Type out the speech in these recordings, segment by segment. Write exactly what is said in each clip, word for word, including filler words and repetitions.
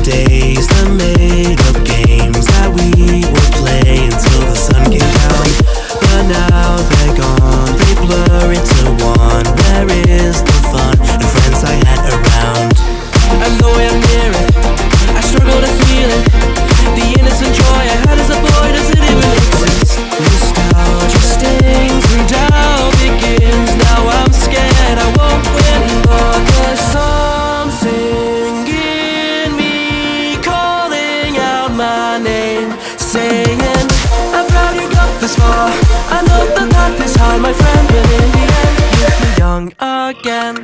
days, the made-up games that we would play until the sun came down. But now they're gone, they blur into one. Where is the fun and friends I had around? And though I'm near it, I struggle to feel it. The innocent joy I had as a boy, does it even exist? Nostalgia stains and doubt begins. Now I'm scared I won't win, but there's something in me calling out my name, saying, I'm proud you got this far. I know the path is hard, my friend, but in the end, you'll feel young again.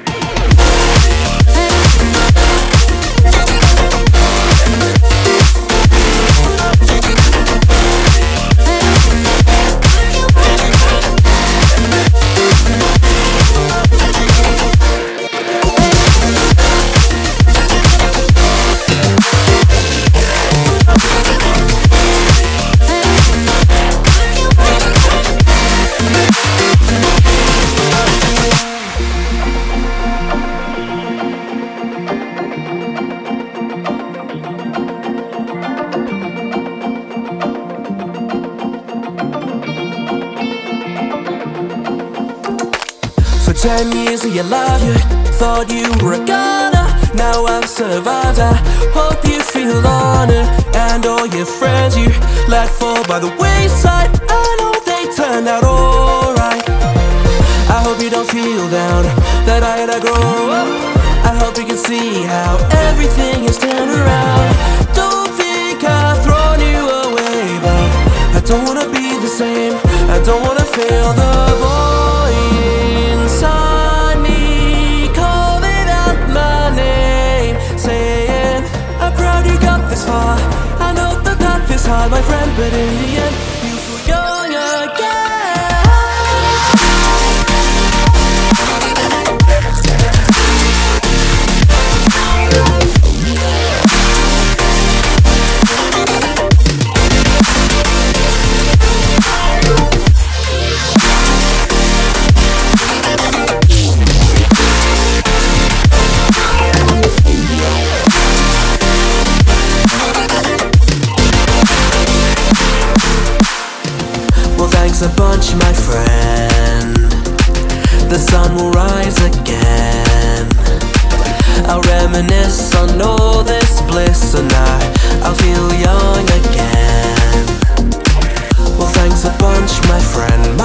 Ten years of your life, you thought you were a goner. Now I've survived, I hope you feel honored. And all your friends you let fall by the wayside, I know they turned out alright. I hope you don't feel down that I had to grow up. I hope you can see how everything has turned around. Don't think I've thrown you away, but I don't wanna be the same. I don't wanna fail the boy inside me, calling out my name, saying, I'm proud you got this far. I know the path is hard, my friend, but in the end, you feel young again. A bunch, my friend. The sun will rise again. I'll reminisce on all this bliss, and I, I'll feel young again. Well, thanks a bunch, my friend.